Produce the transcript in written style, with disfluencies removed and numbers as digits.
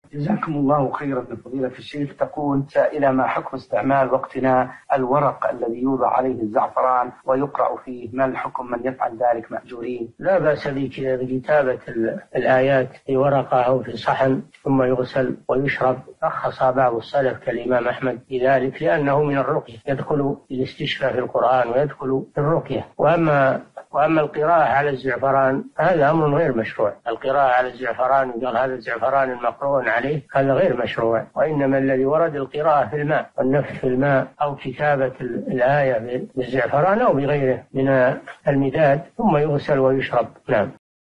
جزاكم الله خيرا بفضيلة الشيخ. تقول سائلة: ما حكم استعمال وقتنا الورق الذي يوضع عليه الزعفران ويقرأ فيه؟ ما الحكم من يفعل ذلك مأجورين؟ لا بأس بكتابة الآيات في ورقة أو في صحن ثم يغسل ويشرب. رخص بعض السلف كالإمام أحمد في ذلك لأنه من الرقية، يدخل الاستشفاء في القرآن ويدخل في الرقية. وأما القراءة على الزعفران هذا أمر غير مشروع. القراءة على الزعفران وقال هذا الزعفران المقرون عليه هذا غير مشروع، وإنما الذي ورد القراءة في الماء والنفث في الماء أو كتابة الآية بالزعفران أو بغيره من المداد ثم يغسل ويشرب. نعم.